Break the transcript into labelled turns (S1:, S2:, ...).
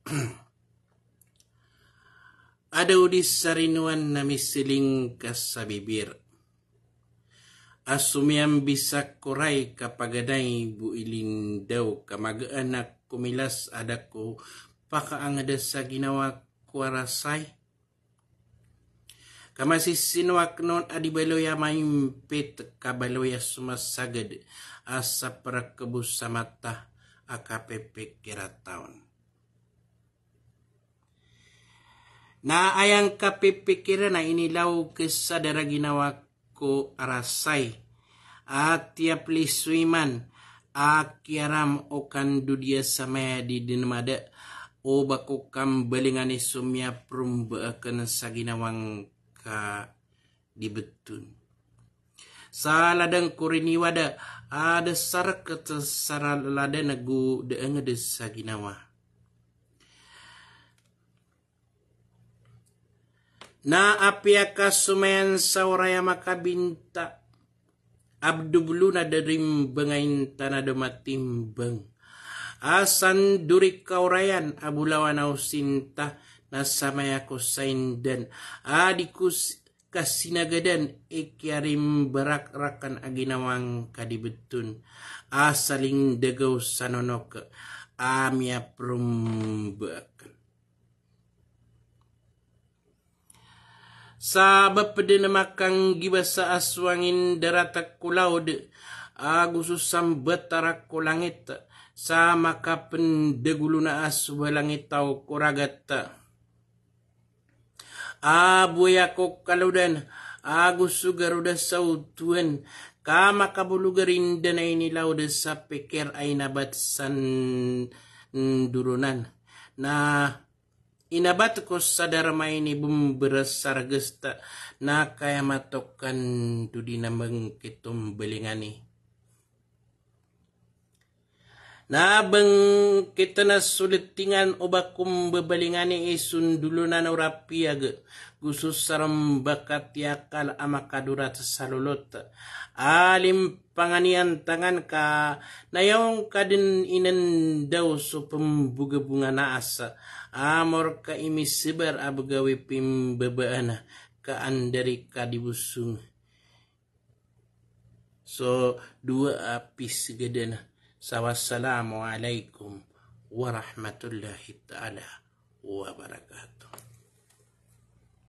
S1: Ada udis sarinuan na misiling sa bibir. Asumiam bisa kuray kapagaday builing daw kamag-anak kumilas ada ko pakaangada sa ginawa kuarasay. Kamasisinwak non adibaloya maimpit kabaloya sumasagad asa para kebus sa mata akapepe kirataon. Na ayang kapipikiran na inilaw kesadara ginawa ko arasay at tiap liswiman akiaram o kandudia samaya di dinamada o bako kambalingani sumya prumbaakan sa ginawang ka dibetun. Sa ladang kuriniwada ada sarak saralada nagu deengade sa ginawa. Na apiaka sumayan sa oraya makabinta abdublu na darim bangain tanada matimbang asan duri kaurayan abulawan au sinta na samaya ko saindan adikus kasinagadan ikiarim barak rakan aginawang kadibetun asaling dagaw sanonok amya prumbakan. Sa bapede na makang gibasa aswangin daratak kulaud agususam batarak ko langit sa makapendegulo na aswalangit tau kuragat abuya ko kaludan agus sugaruda sa utuan ka makabulugarin danay nilaud sa pikir ay nabat san durunan na inabat ko sa daramay ni bumberasar gesta na kaya matokan dudi namang kitum belingani. Na bang kita na sulitingan o bakum bebalingani isundulo na naurapiag gusus saram bakat yakal amakadurat sa lulot. Alim panganian tangan ka nayong kadin inan daw so pembugabunga na asa. Amor ka imisibar abgawi pimbabaana ka andari ka dibusung. So dua apis gadana. Wassalamu alaikum warahmatullahi ta'ala wabarakatuh.